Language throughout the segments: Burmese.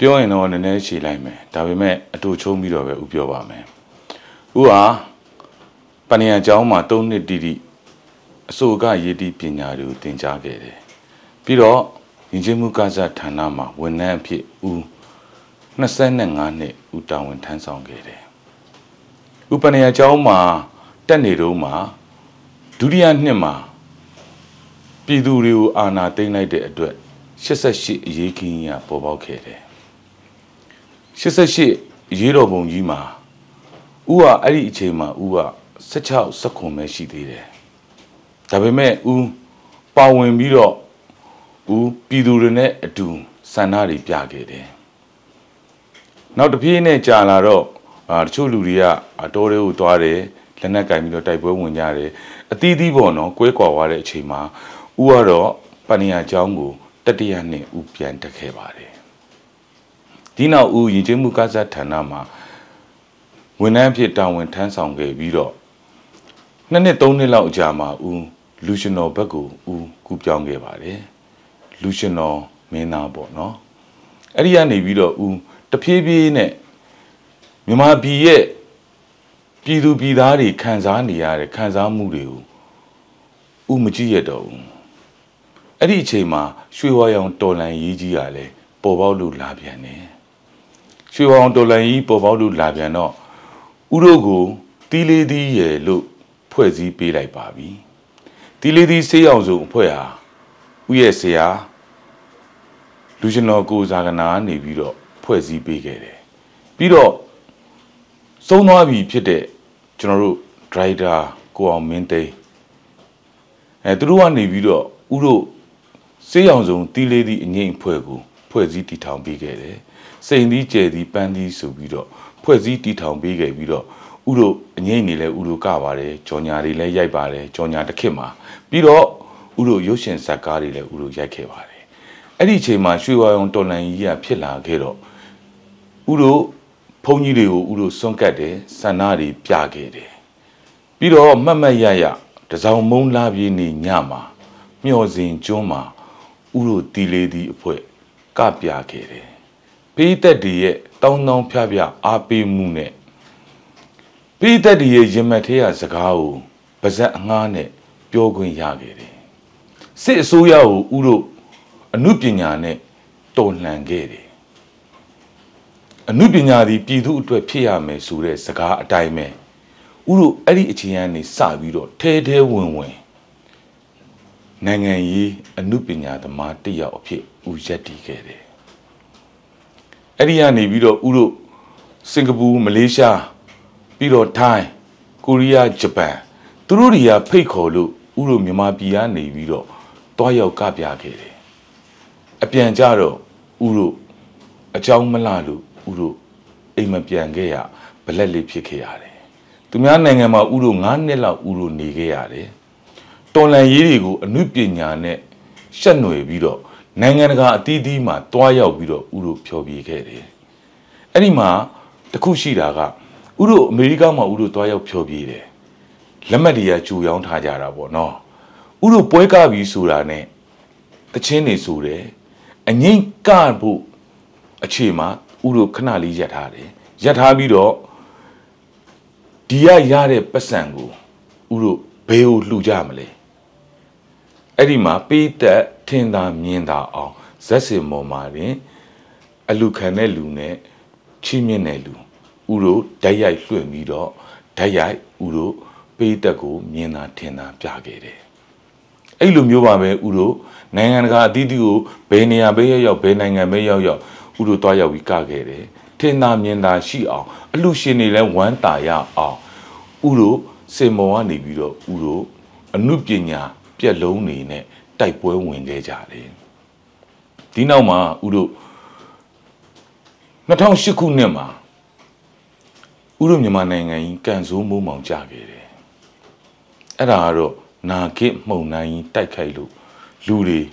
ပြောရင်တော့နည်းနည်းခြေလိုက်မယ်ဒါပေမဲ့အတူချုံးပြီးတော့ပဲဥပြောပါမယ်ဥဟာပဏိယကျောင်းမှာ3နှစ်တိတိအစိုးရရေးတီးပညာတွေကိုသင်ကြားခဲ့တယ်ပြီးတော့ယဉ်ကျေးမှုကားစားဌာနမှာဝန်ထမ်းအဖြစ်ဦး25နှစ်ဦးတာဝန်ထမ်းဆောင်ခဲ့တယ်ဥပဏိယကျောင်းမှာတက်နေတော့မှာဒုတိယနှစ်မှာပြည်သူတွေကိုအာဏာသိမ်းလိုက်တဲ့အတွက်88အရေးခင်းကြီးပေါ်ပေါက်ခဲ့တယ်88ရေးတော်ပုံကြီးမှာဦးကအဲ့ဒီအချိန်မှာဦးက16 19ပဲရှိသေးတယ်ဒါပေမဲ့ဦးပါဝင်ပြီးတော့ဦးပြည်သူတွေနဲ့အတူဆန္ဒတွေပြခဲ့တယ်နောက်တစ်ပြေးနဲ့ကြာလာတော့တချို့လူတွေကတောတွေကိုသွားတယ်လက်နက်ကင်ပြီးတော့တိုက်ပွဲဝင်ကြတယ်အသီးသီးပေါ့နော်ကွဲကွာသွားတဲ့အချိန်မှာဦးကတော့ပဏိယကျောင်းကိုတတိယနှစ်ဦးပြန်တက်ခဲ့ပါတယ်ဒီနောက်ဦးယဉ်ကျေးမှုကားစားဌာနမှာဝန်ထမ်းဖြစ်တာဝန်ထမ်းဆောင်ခဲ့ပြီးတော့2နှစ်3နှစ်လောက်ကြာမှာဦးလူရှင်တော်ဘက်ကိုဦးကူပြောင်းခဲ့ပါတယ်လူရှင်တော်မင်းသားပေါ့နော်အဲ့ဒီကနေပြီးတော့ဦးတဖြည်းဖြည်းနဲ့မြန်မာပြည်ရဲ့ပြည်သူပြည်သားတွေခံစားနေရတဲ့ခံစားမှုတွေကိုဦးမကြည့်ရတော့ဘူးအဲ့ဒီအချိန်မှာရွှေဝါရောင်တော်လန်ရေးကြီးကလည်းပေါ်ပေါက်လို့လာပြန်တယ်ရွှေဝါရောင်တော်လန်ရေးပေါ်ပေါက်လို့လာပြန်တော့ဦးတို့ကိုတီးလေးသီးရယ်လို့ဖွဲ့စည်းပေးလိုက်ပါပြီတီးလေးသီးဆေးရောင်စုံအဖွဲ့ဟာဦးရဲ့ဆရာလူရှင်တော်ကိုဇာကနာနေပြီးတော့ဖွဲ့စည်းပေးခဲ့တယ်ပြီးတော့ဆုံးသွားပြီဖြစ်တဲ့ကျွန်တော်တို့ဒရိုက်တာကိုအောင်မင်းသိန်းသူတို့ကနေပြီးတော့ဦးတို့ဆေးရောင်စုံတီးလေးသီးအငိမ့်အဖွဲ့ကိုဖွဲ့စည်းတည်ထောင်ပေးခဲ့တယ်စိန်သီးကျယ်သီးပန်းသီးဆိုပြီးတော့ဖွဲ့စည်းတည်ထောင်ပေးခဲ့ပြီးတော့ဥတို့အငိမ့်နေလဲဥတို့ကပါတယ်ကြော်ညာတွေလည်းရိုက်ပါတယ်ကြော်ညာတစ်ခေတ်မှာပြီးတော့ဥတို့ရုပ်ရှင်ဇာတ်ကားတွေလည်းဥတို့ရိုက်ခဲ့ပါတယ်အဲ့ဒီအချိန်မှာရွှေဝါရောင်တော်လန်ကြီးကဖြစ်လာခဲ့တော့ဥတို့ဘုန်းကြီးတွေကိုဥတို့စွန့်ကတ်တယ်ဆန္ဒတွေပြခဲ့တယ်ပြီးတော့မှတ်မှတ်ရရတစောင်းမုံလာပြေးနေညမှာမျော်စင်ကျွန်းမှာဥတို့တီလေးသီးအဖွဲ့ကပြခဲ့တယ်ပေးသက်တွေရဲ့တောင်းတောင်းဖျားဖျားအားပေးမှုနဲ့ပေးသက်တွေရဲ့ရင်မက်သေးရစကားကိုပါဇက်အငှားနဲ့ပြောခွင့်ရခဲ့တယ်စစ်အစိုးရကိုဥတို့အနုပညာနဲ့တော်လှန်ခဲ့တယ်အနုပညာသည်ပြည်သူအတွက်ဖြစ်ရမယ်ဆိုတဲ့စကားအတိုင်းပဲဥတို့အဲ့ဒီအချိန်ကနေစပြီးတော့ထဲထဲဝင်ဝင်နိုင်ငံရေးအနုပညာသမားတစ်ယောက်အဖြစ်ဥရက်တည်ခဲ့တယ်အဲ့ဒီကနေပြီးတော့ဥတို့စင်ကာပူမလေးရှားပြီးတော့ထိုင်းကိုရီးယားဂျပန်သူတို့တွေကဖိတ်ခေါ်လို့ဥတို့မြန်မာပြည်ကနေပြီးတော့တွားရောက်ကပြခဲ့တယ်အပြန်ကြတော့ဥတို့အကြောင်းမလှလို့ဥတို့အိမ်မပြန်ခဲ့ရဘလက်လေးဖြစ်ခဲ့ရတယ်သူများနိုင်ငံမှာဥတို့9နှစ်လောက်ဥတို့နေခဲ့ရတယ်တော်လန်ရေးတွေကိုအနုပညာနဲ့ရှက်နွယ်ပြီးတော့နိုင်ငံတကာအသီးသီးမှာတွားရောက်ပြီးတော့ဥတို့ဖြောပြခဲ့တယ်အဲ့ဒီမှာတခုရှိတာကဥတို့အမေရိကမှာဥတို့တွားရောက်ဖြောပြတယ်လက်မှတ်တွေကကြိုရောင်းထားကြတာပေါ့နော်ဥတို့ပွဲကားပြီးဆိုတာနဲ့တချင်းနေဆိုတယ်အငိမ့်ကဖို့အခြေမှာဥတို့ခဏလေးရက်ထားတယ်ရက်ထားပြီးတော့ဒီရရတဲ့ပတ်စံကိုဥတို့ဘယ်ကိုလှူကြမလဲအဲ့ဒီမှာပေးသက်ထင်သာမြင်သာအောင်ဇက်စင်မော်မှာတင်အလူခံတဲ့လူနဲ့ချင်းမြင့်တဲ့လူဥတို့ဓာတ်ရိုက်လွှင့်ပြီးတော့ဓာတ်ရိုက်ဥတို့ပေးသက်ကိုမြင်သာထင်သာပြခဲ့တယ်အဲ့လိုမျိုးပါပဲဥတို့နိုင်ငံတကာအသီးသီးကိုဘယ်နေရာပဲရောက်ဘယ်နိုင်ငံပဲရောက်ဥတို့တွားရောက်ပြီးကခဲ့တယ်ထင်သာမြင်သာရှိအောင်အလူရှင်တွေလည်းဝမ်းသာရအောင်ဥတို့စင်မော်ကနေပြီးတော့ဥတို့အနုပညာပြက်လုံးနေနဲ့တိုက်ပွဲဝင်ခဲ့ကြတယ်ဒီနောက်မှာဥတို့2008ခုနှစ်မှာဥတို့မြန်မာနိုင်ငံကြီးကန်ဆိုးမိုးမောင်ကြခဲ့တယ်အဲ့ဒါကတော့နာကိမှုန်နိုင်ကြီးတိုက်ခိုက်လို့လူတွေ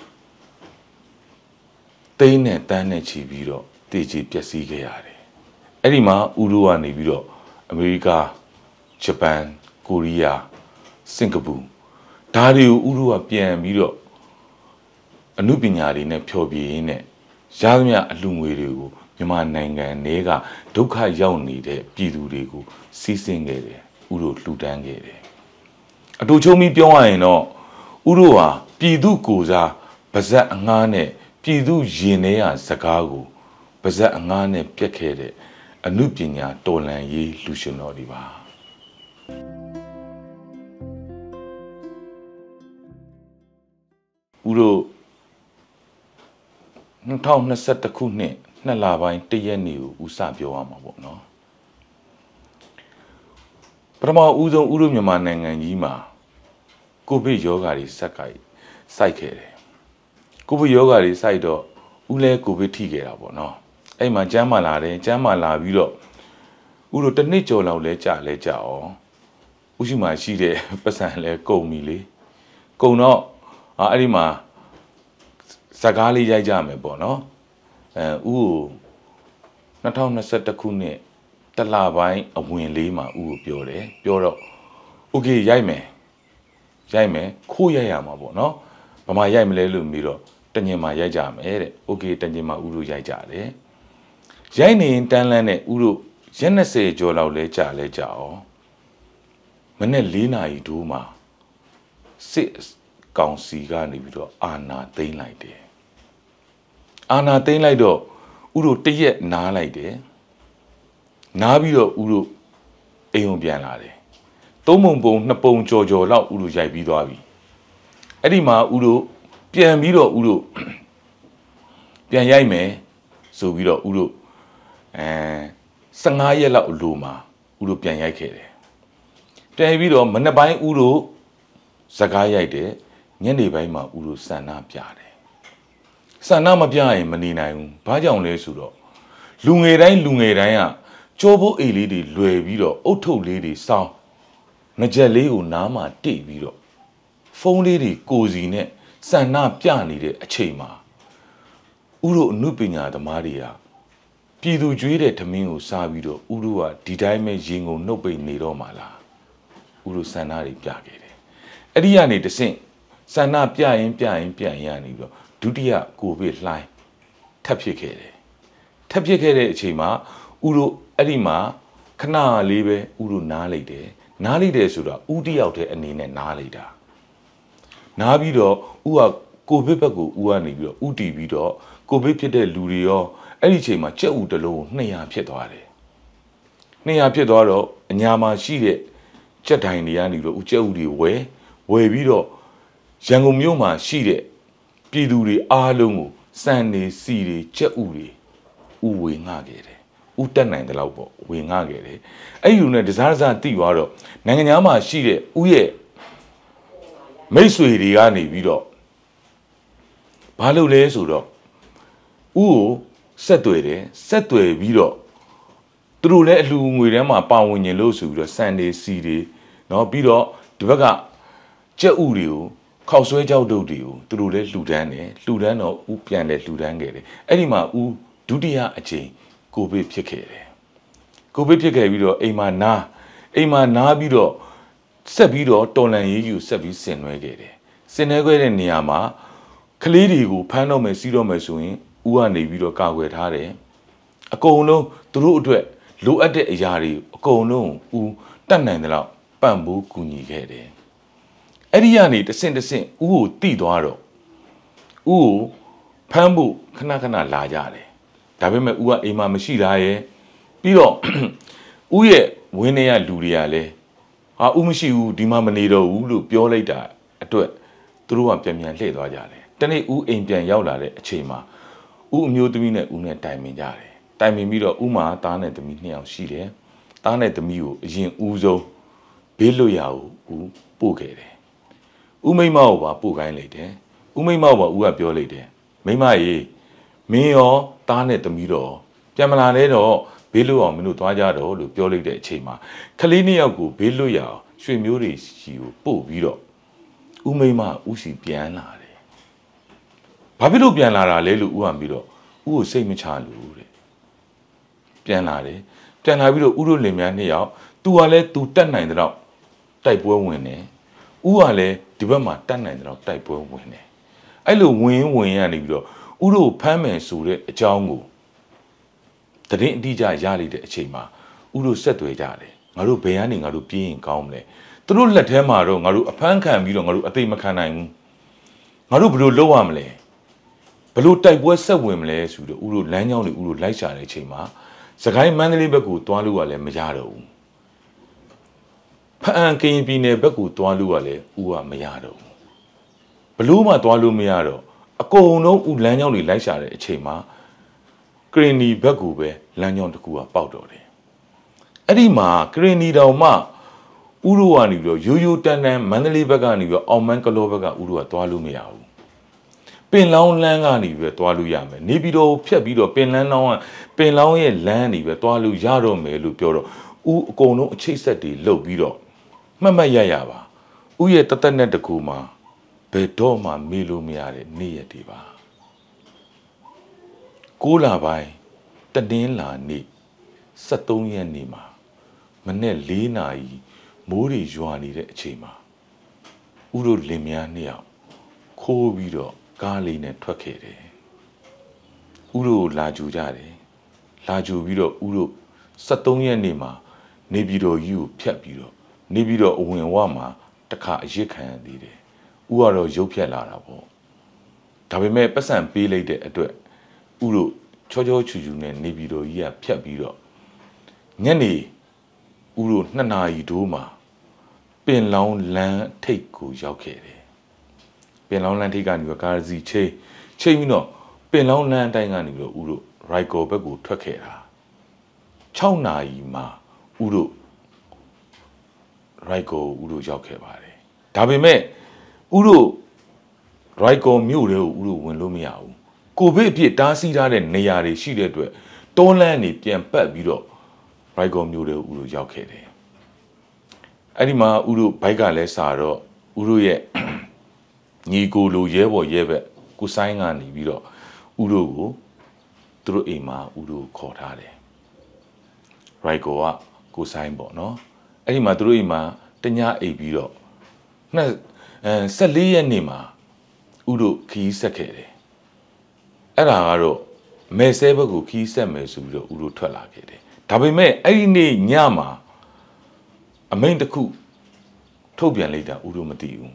သိန်းနဲ့တန်းနဲ့ချီပြီးတော့တည်ကြည်ပျက်စီးခဲ့ရတယ်အဲ့ဒီမှာဥတို့ကနေပြီးတော့အမေရိကဂျပန်ကိုရီးယားစင်ကာပူဒါတွေကိုဥတို့ကပြန်ပြီးတော့အနုပညာတွေနဲ့ဖျော်ပြရင်းနဲ့ရသမျှအလူငွေတွေကိုမြန်မာနိုင်ငံတွေကဒုက္ခရောက်နေတဲ့ပြည်သူတွေကိုစီးဆင်းခဲ့တယ်ဥတို့လှူဒန်းခဲ့တယ်အတူချုံပြီးပြောရရင်တော့ဥတို့ဟာပြည်သူကိုစားပါဇက်အငှားနဲ့ပြည်သူရင်ထဲရစကားကိုပါဇက်အငှားနဲ့ပြက်ခဲ့တဲ့အနုပညာတော်လှန်ရေးလူရှင်တော်တွေပါဥတို့2021ခုနှစ်2လပိုင်း1ရက်နေ့ကိုဥစပြောရမှာပေါ့နော်ပထမဦးဆုံးဥတို့မြန်မာနိုင်ငံကြီးမှာကိုဗစ်ရောဂါတွေစိုက်ခဲ့တယ်ကိုဗစ်ရောဂါတွေစိုက်တော့ဦးလဲကိုဗစ်ထိခဲ့တာပေါ့နော်အဲ့မှာကျမ်းမာလာတယ်ကျမ်းမာလာပြီးတော့ဥတို့တစ်နှစ်ကျော်လောက်လဲကြာအောင်ဥရှိမှရှိတဲ့ပတ်စံလဲကုန်ပြီလေကုန်တော့အဲ့ဒီမှာစကားလေးရိုက်ကြမယ်ပေါ့နော်ဥကို2021ခုနှစ်တလပိုင်းအဝင်လေးမှာဥကိုပြောတယ်ပြောတော့โอเคရိုက်မယ်ခိုးရိုက်ရမှာပေါ့နော်ဘာမှရိုက်မလဲလို့ပြီးတော့တညင်မှာရိုက်ကြမယ်တဲ့โอเคတညင်မှာဥတို့ရိုက်ကြတယ်ရိုက်နေတန်းလန်းနဲ့ဥတို့ရက်20ကျော်လောက်လဲကြာအောင်မနေ့4နာရီတိုးမှာစစ်ကောင်စီကနေပြီးတော့အာဏာသိမ်းလိုက်တယ်အာဏာသိမ်းလိုက်တော့ဥတို့တရက်နားလိုက်တယ်နားပြီးတော့ဥတို့အိမ်ုံပြန်လာတယ်3ပုံ2ပုံကြော်လောက်ဥတို့ရိုက်ပြီးသွားပြီအဲ့ဒီမှာဥတို့ပြန်ပြီးတော့ဥတို့ပြန်ရိုက်မယ်ဆိုပြီးတော့ဥတို့15ရက်လောက်အလိုမှာဥတို့ပြန်ရိုက်ခဲ့တယ်ပြန်ပြီးတော့မနေ့ပိုင်းဥတို့စကားရိုက်တယ်ညနေပိုင်းမှာဥတို့ဆန္ဒပြတယ်ဆန္ဒမပြရင်မနေနိုင်ဘူးဘာကြောင့်လဲဆိုတော့လူငယ်တိုင်းကကြောဘိုးအိတ်လေးတွေလွယ်ပြီးတော့အုတ်ထုပ်လေးတွေစောင်းငကြက်လေးကိုနားမှာတိတ်ပြီးတော့ဖုန်းလေးတွေကိုစီနဲ့ဆန္ဒပြနေတဲ့အချိန်မှာဥတို့အနုပညာသမားတွေကပြည်သူကြွေးတဲ့ထမင်းကိုစားပြီးတော့ဥတို့ကဒီတိုင်းပဲရင်ကုန်နှုတ်ပိတ်နေတော့မှလားဥတို့ဆန္ဒတွေပြခဲ့တယ်အဲ့ဒီကနေတဆင့်ဆန္ဒပြရင်ရနေပြီးတော့ဒုတိယကိုဗစ်လှိုင်းထပ်ဖြစ်ခဲ့တယ်ထပ်ဖြစ်ခဲ့တဲ့အချိန်မှာဥတို့အဲ့ဒီမှာခဏလေးပဲဥတို့နားလိုက်တယ်ဆိုတော့ဥတယောက်တည်းအနေနဲ့နားလိုက်တာနားပြီးတော့ဥကကိုဗစ်ဘက်ကိုဥကနေပြီးတော့ဥတီပြီးတော့ကိုဗစ်ဖြစ်တဲ့လူတွေရောအဲ့ဒီအချိန်မှာကြက်ဥတစ်လုံး200ဖြစ်သွားတယ်200ဖြစ်သွားတော့အညာမှာရှိတဲ့ကြက်တိုင်တွေကနေပြီးတော့ဥကြက်ဥတွေဝယ်ပြီးတော့ရန်ကုန်မြို့မှာရှိတဲ့ပြည်သူတွေအားလုံးကိုစံနေစီတွေကြက်ဥတွေဥဝေငှခဲ့တယ်ဥတက်နိုင်တဲ့လောက်ပေါ့ဝေငှခဲ့တယ်အဲ့ဒီလိုနဲ့တစားတိသွားတော့နိုင်ငံသားမှာရှိတဲ့ဥရဲ့မိတ်ဆွေတွေကနေပြီးတော့ဘာလုပ်လဲဆိုတော့ဥကိုဆက်သွယ်ပြီးတော့သူတို့လည်းအလှူငွေထဲမှာပါဝင်ញလို့ဆိုပြီးတော့စံနေစီတွေเนาะပြီးတော့ဒီဘက်ကကြက်ဥတွေကိုခောက်ဆွဲကြောက်တုတ်တွေကိုသူတို့လည်းလှူဒန်းတော့ဥပြန်တယ်လှူဒန်းခဲ့တယ်အဲ့ဒီမှာဥဒုတိယအချိန်ကိုဗစ်ဖြစ်ခဲ့တယ်ကိုဗစ်ဖြစ်ခဲ့ပြီးတော့အိမ်မှာနားပြီးတော့ဆက်ပြီးတော့တော်လန်ရေးကြီးကိုဆက်ပြီးဆင်နွှဲခဲ့တယ်ဆင်နွှဲခဲ့တဲ့နေရာမှာကလေးတွေကိုဖမ်းတော့မယ်စီးတော့မယ်ဆိုရင်ဥကနေပြီးတော့ကာကွယ်ထားတယ်အကုန်လုံးသူတို့အတွက်လိုအပ်တဲ့အရာတွေအကုန်လုံးဥတတ်နိုင်တဲ့လောက်ပံ့ပိုးကူညီခဲ့တယ်အဲ့ဒီကနေတဆင့်ဥကိုတိသွားတော့ဥကိုဖမ်းဖို့ခဏလာကြတယ်ဒါပေမဲ့ဥကအိမ်မှာမရှိတာရဲ့ပြီးတော့ဥရဲ့ဝင်းထဲကလူတွေကလည်းဥမရှိဘူးဒီမှာမနေတော့ဘူးလို့ပြောလိုက်တာအတွက်သူတို့ကပြန်လှည့်သွားကြတယ်တနေ့ဥအိမ်ပြန်ရောက်လာတဲ့အချိန်မှာဥအမျိုးသမီးနဲ့ဥနဲ့တိုင်ပင်ကြတယ်တိုင်ပင်ပြီးတော့ဥမှာသားနဲ့သမီး2ယောက်ရှိတယ်သားနဲ့သမီးကိုအရင်ဦးဆုံးဘေးလွတ်ရာကိုဥပို့ခဲ့တယ်ဥမိမကိုပါပို့ခိုင်းလိုက်တယ်ဥမိမကိုပါဥကပြောလိုက်တယ်မိမရေမင်းရောသားနဲ့သမီးတော့ပြန်မလာလဲတော့ဘေးလွတ်အောင်မင်းတို့သွားကြတော့လို့ပြောလိုက်တဲ့အချိန်မှာကလေး2ယောက်ကိုဘေးလွတ်ရာရွှေမျိုးတွေစီကိုပို့ပြီးတော့ဥမိမဥစီပြန်လာတယ်ဘာဖြစ်လို့ပြန်လာတာလဲလို့ဥကပြီးတော့ဥကိုစိတ်မချလို့တဲ့ပြန်လာတယ်ပြန်လာပြီးတော့ဥတို့လင်မယား2ယောက်သူကလည်းသူတက်နိုင်တဲ့တော့တိုက်ပွဲဝင်တယ်ဥကလည်းဒီဘက်မှာတက်နိုင်တဲ့တော့တိုက်ပွဲဝင်တယ်အဲ့လိုဝင်ရနေပြီးတော့ဥတို့ဖမ်းမယ်ဆိုတဲ့အကြောင်းကိုတရင်အတိအကျရလိုက်တဲ့အချိန်မှာဥတို့ဆက်သွဲကြတယ်ငါတို့ဘယ်ကနေငါတို့ပြေးရင်ကောင်းမလဲသူတို့လက်ထဲမှာတော့ငါတို့အဖမ်းခံပြီးတော့ငါတို့အသိမခံနိုင်ဘူးငါတို့ဘယ်လိုလုပ်ရမလဲဘယ်လိုတိုက်ပွဲဆက်ဝင်မလဲဆိုတော့ဥတို့လမ်းကြောင်းတွေဥတို့လိုက်ရှာတဲ့အချိန်မှာစကိုင်းမန္တလေးဘက်ကိုတွားလို့ကလည်းမရတော့ဘူးဖအံကရင်ပြည်နယ်ဘက်ကိုတွားလို့ကလည်းဥကမရတော့ဘူးဘလို့မှတွားလို့မရတော့အကုန်လုံးဥလမ်းကြောင်းတွေလိုက်ရှာတဲ့အချိန်မှာကရင်နီဘက်ကိုပဲလမ်းကြောင်းတစ်ခုကပေါက်တော့တယ်အဲ့ဒီမှာကရင်နီတောင်မှဥတို့ကနေပြီးတော့ရိုးရိုးတန်းတန်းမန္တလေးဘက်ကနေပြီးတော့အောင်မန်းကလောဘက်ကဥတို့ကတွားလို့မရဘူးပင်လောင်းလမ်းကနေပြီးတော့တွားလို့ရမယ်နေပြီးတော့ဖြတ်ပြီးတော့ပင်လောင်းရဲ့လမ်းနေပဲတွားလို့ရတော့မယ်လို့ပြောတော့ဥအကုန်လုံးအချိတ်ဆက်တွေလှုပ်ပြီးတော့မှတ်ရပါဥရဲ့တသက်နဲ့တကူမှာဘယ်တော့မှမေ့လို့မရတဲ့နေ့ရက်တွေပါ6 လပိုင်းတနင်္လာနေ့73ရက်နေ့မှာမနေ့4 နာရီမိုးတွေရွာနေတဲ့အချိန်မှာဥတို့လင်မယားနှစ်ယောက်ခိုးပြီးတော့ကားလေးနဲ့ထွက်ခဲ့တယ်ဥတို့လာကြူကြတယ်လာကြူပြီးတော့ဥတို့73ရက်နေ့မှာနေပြည်တော်ကြီးကိုဖြတ်ပြီးတော့နေပြည်တော်အဝင်ဝမှာတခါအရစ်ခံရသေးတယ်ဥကတော့ရုပ်ဖြတ်လာတာပေါ့ဒါပေမဲ့ပတ်စံပေးလိုက်တဲ့အတွက်ဥတို့ချောချောချူချူနဲ့နေပြည်တော်ကြီးကဖြတ်ပြီးတော့ညနေဥတို့2 နာရီတိုးမှာပင်လောင်းလမ်းထိပ်ကိုရောက်ခဲ့တယ်ပင်လောင်းလမ်းထိပ်ကနေကားစီချိန်ပြီးတော့ပင်လောင်းလမ်းအတိုင်းကနေပြီးတော့ဥတို့ရိုက်ကော်ဘက်ကိုထွက်ခဲ့တာ6 နာရီမှာဥတို့ရိုက်ကော်ဥတို့ရောက်ခဲ့ပါတယ်ဒါပေမဲ့ဥတို့ရိုက်ကော်မြို့တွေကိုဥတို့ဝင်လို့မရဘူးကိုဗစ်အဖြစ်တားဆီးထားတဲ့နေရာတွေရှိတဲ့အတွက်တောလမ်းနေပြန်ပတ်ပြီးတော့ရိုက်ကော်မြို့တွေကိုဥတို့ရောက်ခဲ့တယ်အဲ့ဒီမှာဥတို့ဘိုက်ကလည်းစာတော့ဥတို့ရဲ့ညီကိုလိုရဲဘော်ရဲဘက်ကိုဆိုင်ကနေပြီးတော့ဥတို့ကိုသူတို့အိမ်မှာဥတို့ခေါ်ထားတယ်ရိုက်ကောကကိုဆိုင်ပေါ့နော်အဲ့ဒီမှာသူတို့အိမ်မှာတညအိပ်ပြီးတော့14ရက်နေ့မှာဥတို့ခီးဆက်ခဲ့တယ်အဲ့ဒါကတော့မဲဆဲဘက်ကိုခီးဆက်မယ်ဆိုပြီးတော့ဥတို့ထွက်လာခဲ့တယ်ဒါပေမဲ့အဲ့ဒီနေ့ညမှာအမိန့်တစ်ခုထုတ်ပြန်လိုက်တာဥတို့မသိဘူး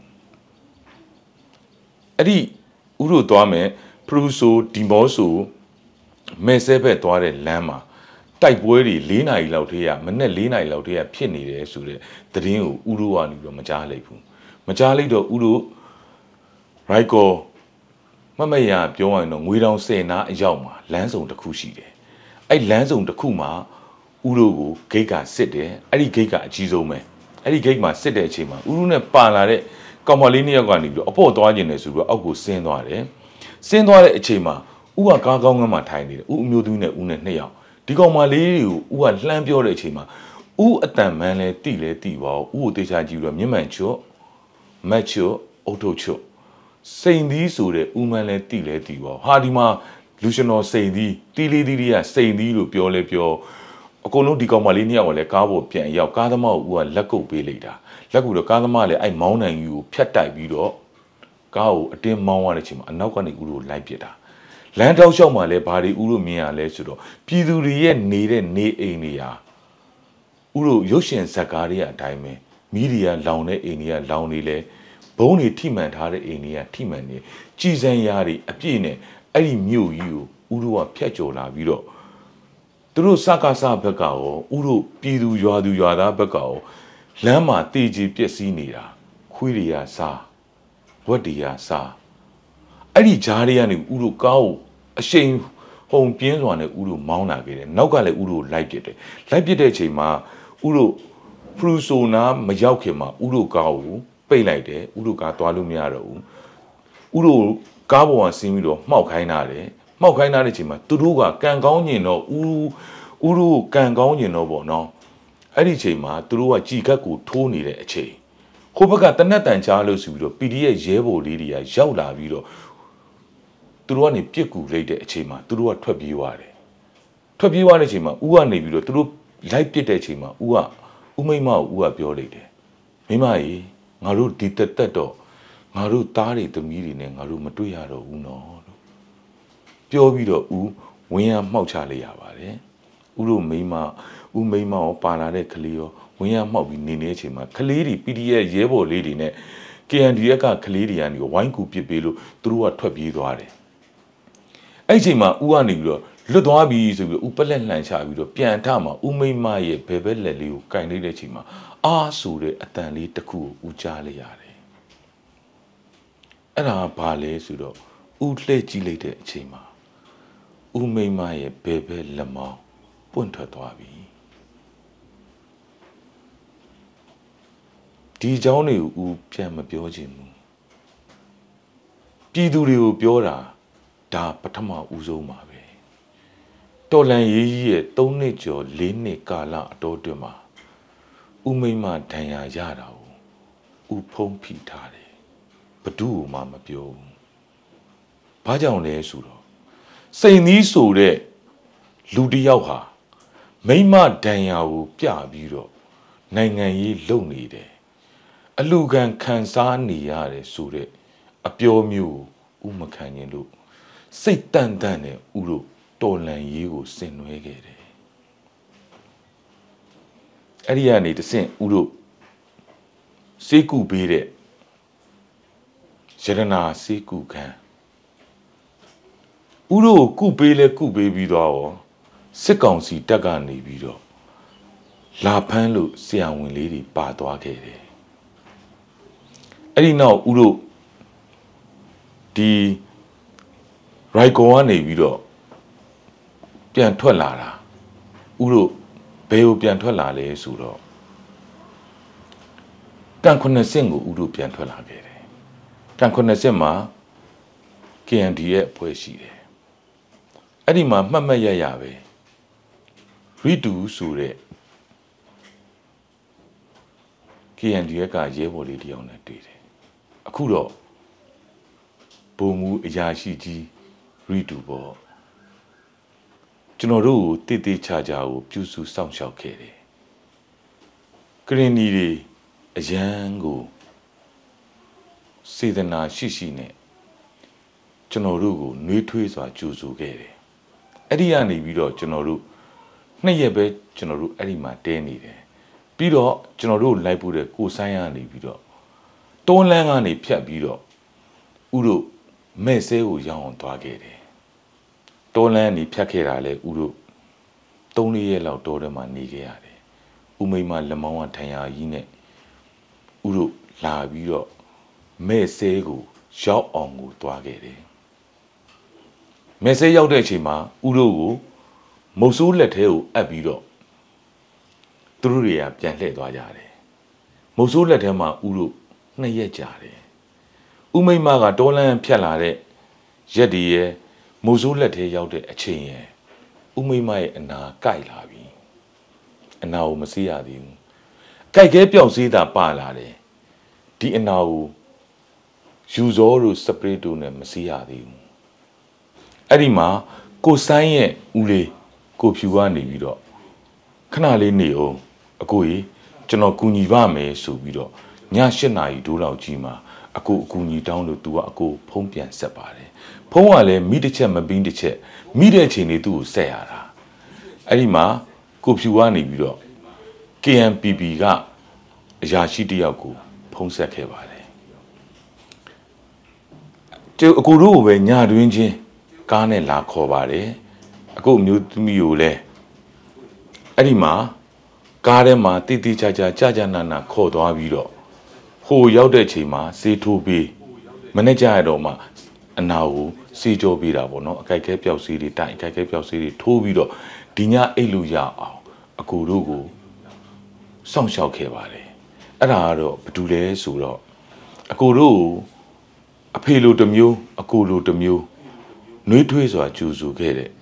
အဲ့ဒီဥတို့သွားမယ်ဖရူဆိုဒီမောဆိုမဲဆဲဘက်သွားတဲ့လမ်းမှာတိုက်ပွဲတွေ4 နာရီလောက်တည်းကမနေ့4 နာရီလောက်တည်းကဖြစ်နေတယ်ဆိုတဲ့သတင်းကိုဥတို့ကနေပြီးတော့မကြားလိုက်ဘူးမကြားလိုက်တော့ဥတို့ရိုက်ကောမရပြောရရင်တော့ငွေတောင်10 နာအရောက်မှာလမ်းစုံတစ်ခုရှိတယ်အဲ့လမ်းစုံတစ်ခုမှာဥတို့ကိုဂိတ်ကစစ်တယ်အဲ့ဒီဂိတ်ကအကြီးဆုံးပဲအဲ့ဒီဂိတ်မှာစစ်တဲ့အချိန်မှာဥတို့နဲ့ပါလာတဲ့ကောင်မလေး2 ယောက်ကနေပြီးတော့အပေါ့သွားခြင်းတယ်ဆိုပြီးတော့အောက်ကိုဆင်းသွားတယ်ဆင်းသွားတဲ့အချိန်မှာဥကကားကောင်းကမ်းမှာထိုင်နေတယ်ဥအမျိုးသမီးနဲ့ဥနဲ့2 ယောက်ဒီကောင်မလေးတွေကိုဥကလှမ်းပြောတဲ့အချိန်မှာဥအတန်မန်းလဲတိပါဦးဥကိုတေချာကြည့်ပြီးတော့မျက်မှန်ချွတ်မတ်ချွတ်အုတ်ထုတ်ချွတ်စိန်သီးဆိုတဲ့ဥမန်းလဲတိပါဟာဒီမှာလူရှင်တော်စိန်သီးတီလေးကစိန်သီးလို့ပြောလဲပြောအကုန်လုံးဒီကောင်မလေး2 ယောက်ကလည်းကားပေါ်ပြန်ရောက်ကားသမားကိုဥကလက်ကုပ်ပေးလိုက်တာလက်ကုပ်တော့ကားသမားလည်းအဲ့မောင်းနိုင်ကြီးကိုဖြတ်တိုက်ပြီးတော့ကားကိုအတင်းမောင်းရတဲ့အချိန်မှာအနောက်ကနေဥကိုလိုက်ပစ်တာလမ်းတောက်လျှောက်မှာလည်းဘာတွေဥတို့မြင်ရလဲဆိုတော့ပြည်သူတွေရဲ့နေတဲ့နေအိမ်တွေဟာဥတို့ရုပ်ရှင်ဇာတ်ကားတွေအတိုင်းပဲမီဒီယာလောင်တဲ့အိမ်တွေကလောင်နေလဲဘုံတွေထိမှန်ထားတဲ့အိမ်တွေကထိမှန်နေကြည်စံရာတွေအပြည့်နဲ့အဲ့ဒီမြို့ကြီးကိုဥတို့ကဖျက်ကျော်လာပြီးတော့သူတို့စကားစဘက်ကရောဥတို့ပြည်သူရွာသူရွာသားဘက်ကရောလမ်းမှာတေကြီးပျက်စီးနေတာခွေးတွေကစားဝက်တွေကစားအဲ့ဒီဂျားတွေကနေဥတို့ကားကိုအရှိန်ဟုန်ပြင်းစွာနဲ့ဥတို့မောင်းလာခဲ့တယ်နောက်ကလည်းဥတို့လိုက်ပစ်တယ်လိုက်ပစ်တဲ့အချိန်မှာဥတို့ဖရူဆိုနာမရောက်ခင်မှာဥတို့ကားကိုပိတ်လိုက်တယ်ဥတို့ကားသွားလို့မရတော့ဘူးဥတို့ကားပေါ်မှာဆင်းပြီးတော့မှောက်ခိုင်းတာတယ်မှောက်ခိုင်းတဲ့အချိန်မှာသူတို့ကကန်ကောင်းညင်တော့ဥတို့ကန်ကောင်းညင်တော့ပေါ့နော်အဲ့ဒီအချိန်မှာသူတို့ကကြည်ခတ်ကိုထိုးနေတဲ့အချိန်ဟိုဘက်ကတနက်တန်ချားလို့ဆိုပြီးတော့ PDF ရဲဘော်လေးတွေကရောက်လာပြီးတော့သူတို့ကနေပြစ်ကူလိုက်တဲ့အချိန်မှာသူတို့ကထွက်ပြေးသွားတယ်ထွက်ပြေးသွားတဲ့အချိန်မှာဦးကနေပြီးတော့သူတို့လိုက်ပစ်တဲ့အချိန်မှာဦးမိမကိုဦးကပြောလိုက်တယ်မိမကြီးငါတို့ဒီတက်တော့ငါတို့သားတွေသမီးတွေနဲ့ငါတို့မတွေ့ရတော့ဘူးနော်လို့ပြောပြီးတော့ဦးဝင်းရမှောက်ချလိုက်ရပါတယ်ဥတို့မိမဥမိမရောပါလာတဲ့ကလေးရောဝင်ရမှောက်ပြီးနေနေတဲ့အချိန်မှာကလေးတွေ PDF ရဲဘော်လေးတွေနဲ့ KNDF ကကလေးတွေကနေဝိုင်းကူပစ်ပေးလို့သူတို့ကထွက်ပြေးသွားတယ်အဲ့ဒီအချိန်မှာဥကနေပြီးတော့လွတ်သွားပြီဆိုပြီးတော့ဥပလက်လှန်ချပြီးတော့ပြန်ထမှာဥမိမရဲ့ဘယ်ဘက်လက်လေးကိုကင်လိုက်တဲ့အချိန်မှာအားဆိုတဲ့အတန်လေးတစ်ခုကိုဥကြားလိုက်ရတယ်အဲ့ဒါဘာလဲဆိုတော့ဥလှည့်ကြည့်လိုက်တဲ့အချိန်မှာဥမိမရဲ့ဘယ်ဘက်လက်မောင်းပွင့်ထွက်သွားပြီဒီအကြောင်းတွေကိုဥပြန်မပြောချင်ဘူးပြည်သူတွေကိုပြောတာဒါပထမဦးဆုံးပါပဲတော်လန်ရေးကြီးရဲ့3နှစ်ကျော်4နှစ်ကာလအတော်အတွင်းမှာဥမိမဒဏ်ရာရတာကိုဥဖုံးဖိထားတယ်ဘသူ့မှမပြောဘူးဘာကြောင့်လဲဆိုတော့စိန်သီးဆိုတဲ့လူတစ်ယောက်ဟာမိမဒဏ်ရာကိုပြပြီးတော့နိုင်ငံရေးလုပ်နေတယ်အလူခံခံစားနေရတယ်ဆိုတဲ့အပြောမျိုးဥမခံရင်လို့စိတ်တန်တန်နဲ့ဥတို့တော်လန်ရေးကိုဆင်နွှဲခဲ့တယ်အဲ့ဒီကနေတဆင့်ဥတို့စေကူပေးတဲ့ရတနာစေကူခံဥတို့ကုပေးလဲကုပေးပြီးတော့စစ်ကောင်စီတက်ကနေပြီးတော့လာဖမ်းလို့ဆရာဝန်လေးတွေပါသွားခဲ့တယ်အဲ့ဒီနောက်ဥတို့ဒီရိုက်ကောကနေပြီးတော့ပြန်ထွက်လာတာဥတို့ဘယ်ကိုပြန်ထွက်လာလဲဆိုတော့ကန်90ကိုဥတို့ပြန်ထွက်လာခဲ့တယ်ကန်90မှာ KND ရဲ့အဖွဲ့ရှိတယ်အဲ့ဒီမှာမှတ်ရပဲရီတူဆိုတဲ့ KND ကရဲဘော်လေးတယောက်နဲ့တွေ့တယ်အခုတော့ဘုံမူအရာရှိကြီးရီတူပေါ့ကျွန်တော်တို့ကိုတိတိချာချာကိုပြုစုစောင့်ရှောက်ခဲ့တယ်ကရင်နီတွေအရန်ကိုစေတနာရှိနဲ့ကျွန်တော်တို့ကိုနှွေးထွေးစွာကြိုးဆိုခဲ့တယ်အဲ့ဒီကနေပြီးတော့ကျွန်တော်တို့2ရက်ပဲကျွန်တော်တို့အဲ့ဒီမှာတဲနေတယ်ပြီးတော့ကျွန်တော်တို့လိုက်ဖို့တဲ့ကိုဆိုင်ရနေပြီးတော့တွန်းလန်းကနေဖြတ်ပြီးတော့ဥတို့မဲ့ဆဲကိုရောင်းအောင်သွားခဲ့တယ်တွန်းလန်းနေဖြတ်ခဲ့တာလဲဥတို့3-4ရက်လောက်တောထဲမှာနေခဲ့ရတယ်ဥမိမလက်မောင်းကထန်ရာကြီးနဲ့ဥတို့လာပြီးတော့မဲ့ဆဲကိုရောက်အောင်ကိုသွားခဲ့တယ်မဲ့ဆဲရောက်တဲ့အချိန်မှာဥတို့ကိုမုတ်ဆိုးလက်ထဲကိုအပ်ပြီးတော့သူတို့တွေကပြန်လှည့်သွားကြတယ်မုတ်ဆိုးလက်ထဲမှာဥတို့2ရက်ကြာတယ်ဥမိမကတောလန်းဖြတ်လာတဲ့ရက်ဒီရဲ့မုတ်ဆိုးလက်ထဲရောက်တဲ့အချိန်ရဲ့ဥမိမရဲ့အနာကိုက်လာပြီအနာကိုမစေးရသေးဘူးကိုက်ခဲပြောင်စေးတာပါလာတယ်ဒီအနာကိုယူဇောတို့စပရေးတို့နဲ့မစေးရသေးဘူးအဲ့ဒီမှာကိုဆိုင်ရဲ့ဦးလေးကိုဖြူကနေပြီးတော့ခဏလေးနေအောင်အကိုကြီးကျွန်တော်ကူညီပါမယ်ဆိုပြီးတော့ည8 နာရီဒိုးလောက်ကြီးမှာအကိုအကူညီတောင်းလို့ तू ကအကိုဖုံးပြန်ဆက်ပါတယ်ဖုံးကလည်းမိတစ်ချက်မပြီးတစ်ချက်မိတဲ့အချိန်လေးသူ့ကိုဆက်ရတာအဲ့ဒီမှာကိုဖြူကနေပြီးတော့ KNPP ကအရာရှိတယောက်ကိုဖုံးဆက်ခဲ့ပါတယ်ကျအကိုတို့ကိုပဲညတွင်ချင်းကားနဲ့လာခေါ်ပါတယ်အကိုမျိုးသမီးကိုလည်းအဲ့ဒီမှာကားထဲမှာတိတိကျကျကြာကြာနာနာခေါ်သွားပြီးတော့ဟိုရောက်တဲ့ချိန်မှာစေးထိုးပြီးမနေ့ကျရတော့မှအနာကိုစေးကြောပေးတာပေါ့နော်အကြိုက်ခဲပျောက်စေးတွေတိုင်အကြိုက်ခဲပျောက်စေးတွေထိုးပြီးတော့ဒီညအိတ်လို့ရအောင်အကိုတို့ကိုစောင့်ရှောက်ခဲ့ပါတယ်အဲ့ဒါကတော့ဘာတူလဲဆိုတော့အကိုတို့အဖေလိုတစ်မျိုးအကိုလိုတစ်မျိုးနှွေးထွေးစွာကြိုးဆိုခဲ့တဲ့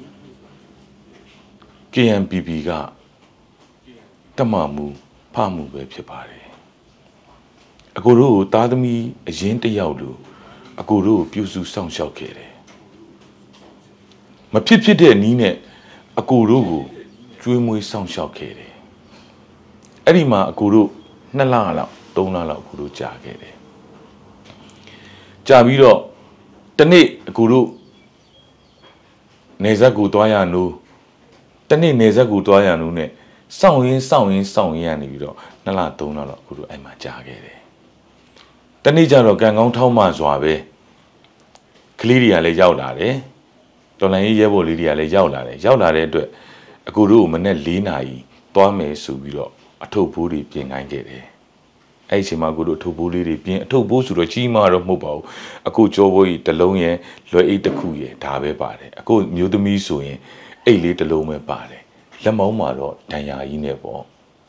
KNPP ကတမမှုဖမှုပဲဖြစ်ပါတယ်အကိုတို့ကိုသားသမီးအရင်တယောက်လိုအကိုတို့ကိုပြုစုစောင့်ရှောက်ခဲ့တယ်မဖြစ်တဲ့နီးနဲ့အကိုတို့ကိုကျွေးမွေးစောင့်ရှောက်ခဲ့တယ်အဲ့ဒီမှာအကိုတို့2 လလောက်3 လလောက်အကိုတို့ကြာခဲ့တယ်ကြာပြီးတော့တနေ့အကိုတို့နေဇက်ကိုသွားရနိုးတနေ့နေဆက်ကိုတွားရလို့နဲ့စောင့်ရင်းရနေပြီးတော့2 လ 3 လတော့အခုတို့အဲ့မှာကြာခဲ့တယ်တနေ့ကျတော့ကံကောင်းထောက်မှစွာပဲကလေးတွေကလည်းရောက်လာတယ်တော်လိုင်းရေးရဲဘော်လေးတွေကလည်းရောက်လာတဲ့အတွက်အခုတို့မနေ့4 နာရီသွားမယ်ဆိုပြီးတော့အထုပ်ဘိုးတွေပြင်ခိုင်းခဲ့တယ်အဲ့ဒီအချိန်မှာကိုတို့အထုပ်ဘိုးလေးတွေပြင်အထုပ်ဘိုးဆိုတော့ကြီးမာတော့မဟုတ်ပါဘူးအခုကြောဘိုးကြီးတစ်လုံးရဲ့လွယ်အိတ်တစ်ခုရဲ့ဒါပဲပါတယ်အခုမျိုးသမီးဆိုရင်အိတ်လေးတစ်လုံးပဲပါတယ်လက်မောင်းမှာတော့ဒဏ်ရာကြီးနဲ့ပေါ့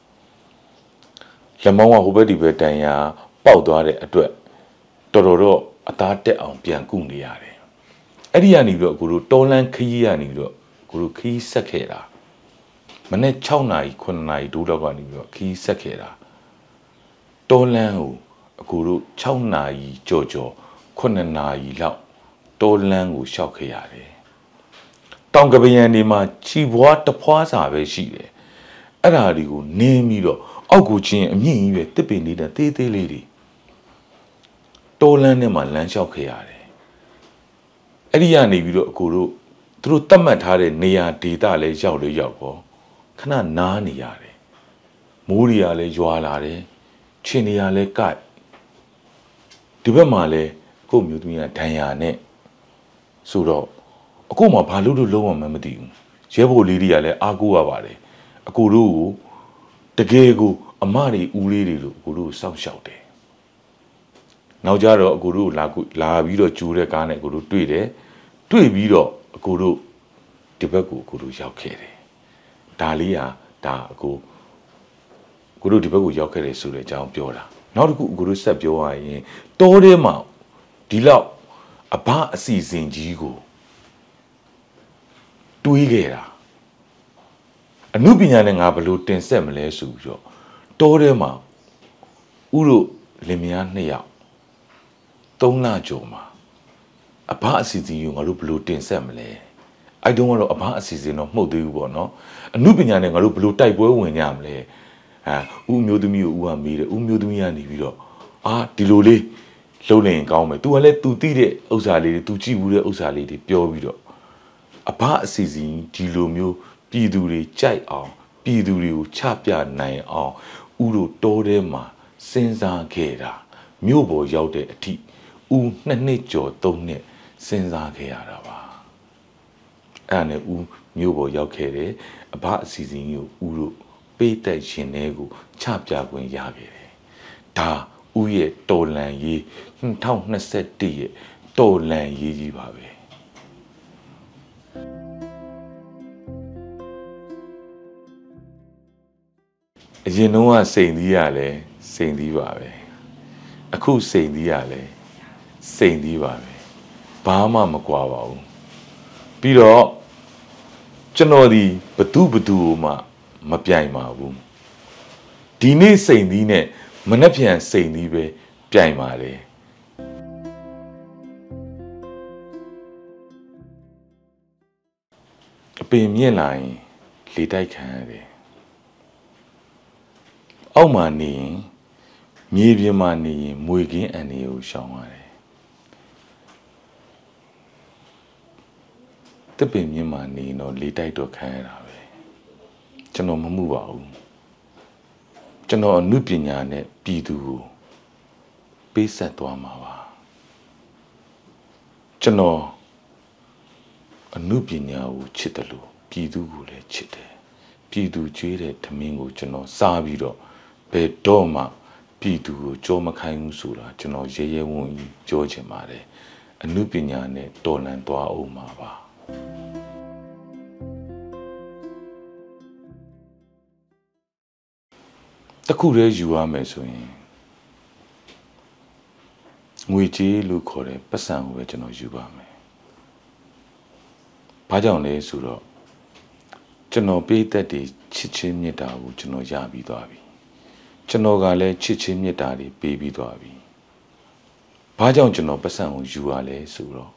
လက်မောင်းကဟိုဘက်ဒီဘက်ဒဏ်ရာပေါက်သွားတဲ့အတွက်တော်တော့အသားတက်အောင်ပြန်ကုနေရတယ်အဲ့ဒီကနေပြီးတော့ကိုတို့တော်လန်းခရီးကနေပြီးတော့ကိုတို့ခရီးဆက်ခဲ့တာမနေ့6 နာရီ 9 နာရီတိုးတော့ကနေပြီးတော့ခရီးဆက်ခဲ့တာတော်လန်းကိုအခုတို့6 နာရီကြော်9 နာရီလောက်တော်လန်းကိုရှောက်ခဲ့ရတယ်တောင်ကပယံနေမှာခြီပွားတဖွားစာပဲရှိတယ်အဲ့ဒါဒီကိုနင်းပြီးတော့အောက်ကိုချင်းအမြင့်ကြီးပဲတစ်ပင်နေတဲ့သေးသေးလေးတွေတော်လန်းနဲ့မှလမ်းလျှောက်ခဲ့ရတယ်အဲ့ဒီကနေပြီးတော့အခုတို့သူတို့တတ်မှတ်ထားတဲ့နေရာဒေသလဲရောက်ပေါ့ခဏနားနေရတယ်မိုးတွေကလည်းရွာလာတယ်ခြေနေရလဲကိုက်ဒီဘက်မှာလဲကို့မျိုးသမီးကဒဏ်ရာနဲ့ဆိုတော့အခုမှဘာလို့လုံးဝမသိဘူးရဲဘော်လေးတွေကလည်းအားကိုးရပါတယ်အခုတို့ကိုတကယ်ကိုအမတွေဦးလေးတွေလို့အခုတို့စောင့်ရှောက်တယ်နောက်ကြတော့အခုတို့လာပြီးတော့ကြိုးတဲ့ကားနဲ့အခုတို့တွေ့ပြီးတော့အခုတို့ဒီဘက်ကိုအခုတို့ရောက်ခဲ့တယ်ဒါလေးဟာဒါအခုတို့ဒီဘက်ကိုရောက်ခဲ့တယ်ဆိုတဲ့အကြောင်းပြောတာနောက်တစ်ခုအခုတို့ဆက်ပြောရရင်တောထဲမှာဒီလောက်အဘအစီအစဉ်ကြီးကိုတွေးခဲ့တာအမှုပညာနဲ့ငါဘယ်လိုတင်ဆက်မလဲဆိုပြီးတော့တောထဲမှာဥတို့လင်မယား2 ယောက်3 လကျော်မှာအဘအစီအစဉ်ကိုငါတို့ဘယ်လိုတင်ဆက်မလဲအဲ့တုန်းကတော့အဘအစီအစဉ်တော့မှုတ်သေးဘူးပေါ့နော်အမှုပညာနဲ့ငါတို့ဘယ်လိုတိုက်ပွဲဝင်ကြမလဲဥမျိုးသမီးကိုဥကမေးတယ်ဥမျိုးသမီးကနေပြီးတော့ဒီလိုလေးလှုပ်နေရင်ကောင်းမယ် तू ကလည်း तू သိတဲ့ဥစ္စာလေးတွေ तू ကြည့်ဘူးတဲ့ဥစ္စာလေးတွေပြောပြီးတော့အဘအစီအစဉ်ဒီလိုမျိုးပြည်သူတွေကြိုက်အောင်ပြည်သူတွေကိုချပြနိုင်အောင်ဥတို့တောထဲမှာစဉ်းစားခဲ့တာမြို့ပေါ်ရောက်တဲ့အထိဥ2 နှစ်ကျော်3 နှစ်စဉ်းစားခဲ့ရတာပါအဲ့ဒါနဲ့ဥမြို့ပေါ်ရောက်ခဲ့တယ်အဘအစီအစဉ်ကိုဥတို့ပေးတိုက်ရှင်တွေကိုချပြခွင့်ရခဲ့တယ်ဒါဥရဲ့တော်လန်ရေး2021ရဲ့တော်လန်ရေးကြီးပါပဲအရင်တော့စိန်သီးရလဲစိန်သီးပါပဲအခုစိန်သီးရလဲစိန်သီးပါပဲဘာမှမကွာပါဘူးပြီးတော့ကျွန်တော်ဒီဘသူမှမပြိုင်ပါဘူးဒီနေ့စိန်သီးနဲ့မနှက်ပြန်စိန်သီးပဲပြိုင်ပါတယ်အပင်မြင့်လာရင်လေတိုက်ခံရတယ်အောက်မှာနေရင်မြေပြင်မှာနေရင်မွေကင်းအန်တွေကိုရှောင်ရတယ်တပင်မြင့်မှာနေရင်တော့လေတိုက်တော့ခံရတာပဲကျွန်တော်မမှုပါဘူးကျွန်တော်အနုပညာနဲ့ပြည်သူကိုပေးဆက်သွားမှာပါကျွန်တော်အနုပညာကိုချစ်တယ်လို့ပြည်သူကိုလည်းချစ်တယ်ပြည်သူကြွေးတဲ့ထမင်းကိုကျွန်တော်စားပြီးတော့ဘယ်တော့မှပြည်သူကိုကြောမခိုင်းဘူးဆိုတာကျွန်တော်ရဲရဲဝံ့ကြီးပြောချင်ပါတယ်အနုပညာနဲ့တော်လှန်သွားအောင်ပါတခုတည်းယူရမယ်ဆိုရင်ငွေကြေးလို့ခေါ်တဲ့ပတ်စံကိုပဲကျွန်တော်ယူပါမယ်။ဘာကြောင့်လဲဆိုတော့ကျွန်တော်ပေးသက်တွေချစ်ချင်းမြတ်တာကိုကျွန်တော်ရပြီးသွားပြီ။ကျွန်တော်ကလည်းချစ်ချင်းမြတ်တာတွေပေးပြီးသွားပြီ။ဘာကြောင့်ကျွန်တော်ပတ်စံကိုယူရလဲဆိုတော့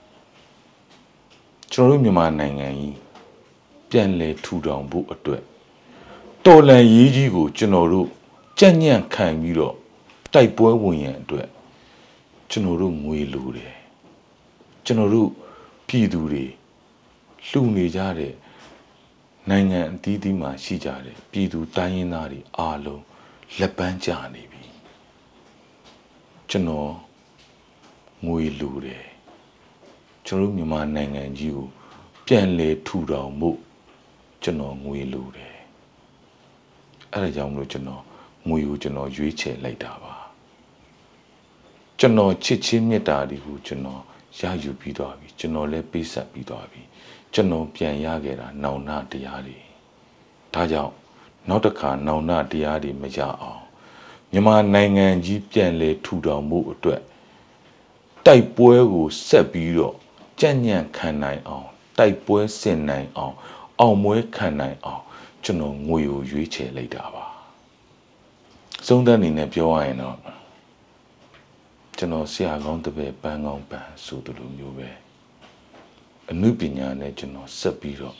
ကျွန်တော်တို့မြန်မာနိုင်ငံကြီးပြန်လည်ထူထောင်ဖို့အတွက်တော်လှန်ရေးကြီးကိုကျွန်တော်တို့ကြံ့ညံ့ခံပြီးတော့တိုက်ပွဲဝင်ရန်အတွက်ကျွန်တော်တို့ငွေလိုတယ်ကျွန်တော်တို့ပြည်သူတွေလှူနေကြတဲ့နိုင်ငံအသီးသီးမှာရှိကြတယ်ပြည်သူတိုင်းရင်းသားတွေအားလုံးလက်ပန်းကျနေပြီကျွန်တော်ငွေလူတယ်ကျွန်တော်မြန်မာနိုင်ငံကြီးကိုပြန်လဲထူထောင်မှုကျွန်တော်ငွေလူတယ်အဲ့ဒါကြောင့်မလို့ကျွန်တော်ငွေကိုကျွန်တော်ရွေးချယ်လိုက်တာပါကျွန်တော်ချစ်ချင်းမြတ်တာတွေကိုကျွန်တော်ရယူပြီးသွားပြီကျွန်တော်လည်းပေးဆက်ပြီးသွားပြီကျွန်တော်ပြန်ရခဲ့တာနောင်နာတရားတွေဒါကြောင့်နောက်တစ်ခါနောင်နာတရားတွေမရအောင်မြန်မာနိုင်ငံကြီးပြန်လဲထူထောင်မှုအတွက်တိုက်ပွဲကိုဆက်ပြီးတော့ကြံ့ညံ့ခံနိုင်အောင်တိုက်ပွဲဆင်နိုင်အောင်အောင်မွေးခံနိုင်အောင်ကျွန်တော်ငွေကိုရွေးချယ်လိုက်တာပါသုံးသပ်အနေနဲ့ပြောရရင်တော့ကျွန်တော်ဆရာကောင်းတစ်ပည့်ပန်းကောင်းပန်းဆိုသလိုမျိုးပဲအနုပညာနဲ့ကျွန်တော်ဆက်ပြီးတော့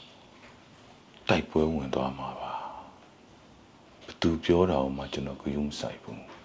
တိုက်ပွဲဝင်သွားမှာပါဘသူပြောတာမှကျွန်တော်ဂရုမစိုက်ဘူး